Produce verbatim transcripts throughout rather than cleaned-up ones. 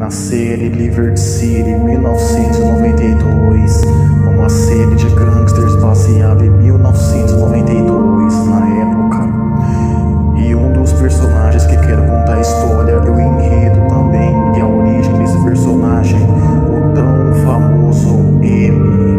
Na série Liberty City, mil novecentos e noventa e dois, uma série de gangsters baseada em mil novecentos e noventa e dois, na época. E um dos personagens que quero contar a história é o enredo também e a origem desse personagem, o tão famoso M.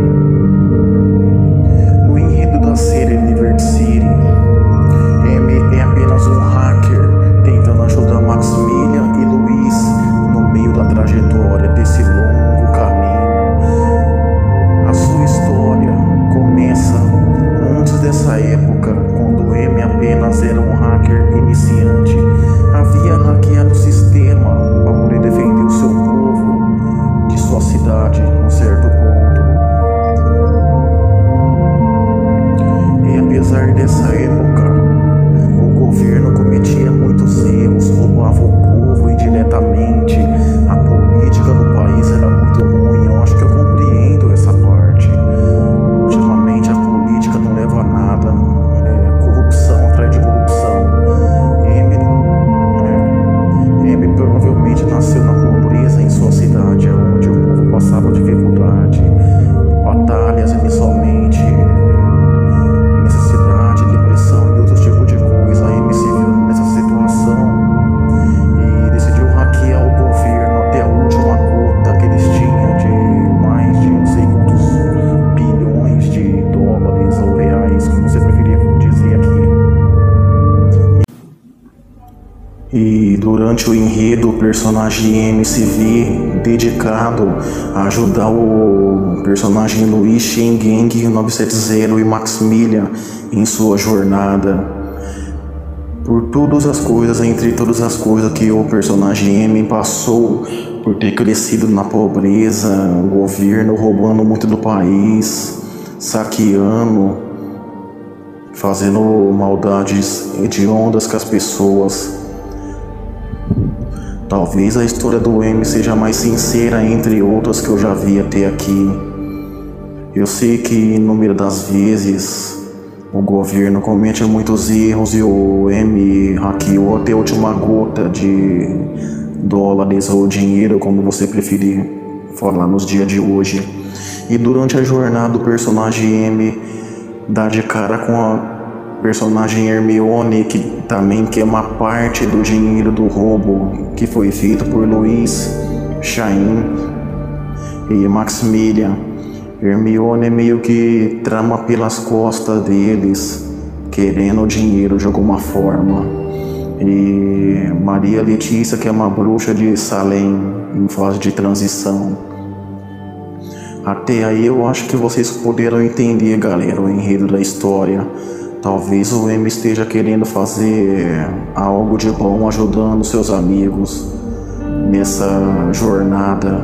No enredo da série Liberty City, M é apenas um hacker tentando ajudar Maximilian e Luiz no meio da trajetória desse longo caminho. A sua história começa antes dessa época, quando M apenas era um hacker iniciante. Havia hackeado o sistema para poder defender o seu povo de sua cidade em um certo ponto. E apesar dessa época, o governo cometia muitos erros, roubava o povo indiretamente, a política do país era muito ruim. Eu acho que eu compreendo essa parte. Ultimamente a política não leva a nada, é corrupção atrás de corrupção. M, é, M provavelmente nasceu na pobreza em sua cidade, onde o povo passava dificuldade, batalhas inicialmente, necessidade, depressão e outros tipos de coisa. A M se viu nessa situação e decidiu hackear o governo até a última gota que eles tinham, de mais de não sei quantos bilhões de dólares ou reais, como você preferia dizer aqui. E durante o enredo, o personagem M se vê dedicado a ajudar o personagem Luiz, Shengang nove sete zero e Maximilian em sua jornada. Por todas as coisas, entre todas as coisas que o personagem M passou, por ter crescido na pobreza, o governo roubando muito do país, saqueando, fazendo maldades hediondas com as pessoas. Talvez a história do M seja mais sincera entre outras que eu já vi até aqui. Eu sei que, no número das vezes, o governo comete muitos erros e o M hackeou até a última gota de dólares ou dinheiro, como você preferir falar nos dias de hoje. E durante a jornada, o personagem M dá de cara com a personagem Hermione, que também quer uma parte do dinheiro do roubo que foi feito por Luiz, Shain e Maximilian. Hermione meio que trama pelas costas deles, querendo o dinheiro de alguma forma. E Maria Letícia, que é uma bruxa de Salem em fase de transição. Até aí eu acho que vocês poderão entender, galera, o enredo da história. Talvez o M esteja querendo fazer algo de bom, ajudando seus amigos nessa jornada.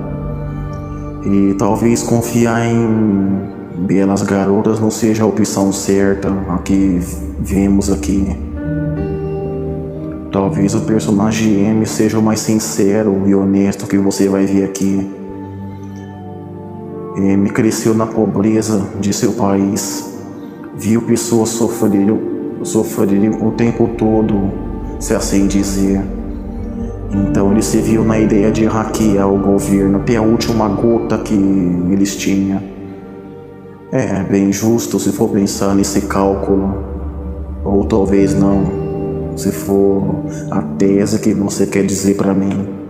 E talvez confiar em belas garotas não seja a opção certa a que vemos aqui. Talvez o personagem M seja o mais sincero e honesto que você vai ver aqui. M cresceu na pobreza de seu país. Viu pessoas sofrerem, sofrerem o tempo todo, se assim dizer. Então ele se viu na ideia de hackear o governo até a última gota que eles tinham. É bem justo se for pensar nesse cálculo. Ou talvez não, se for a tese que você quer dizer para mim.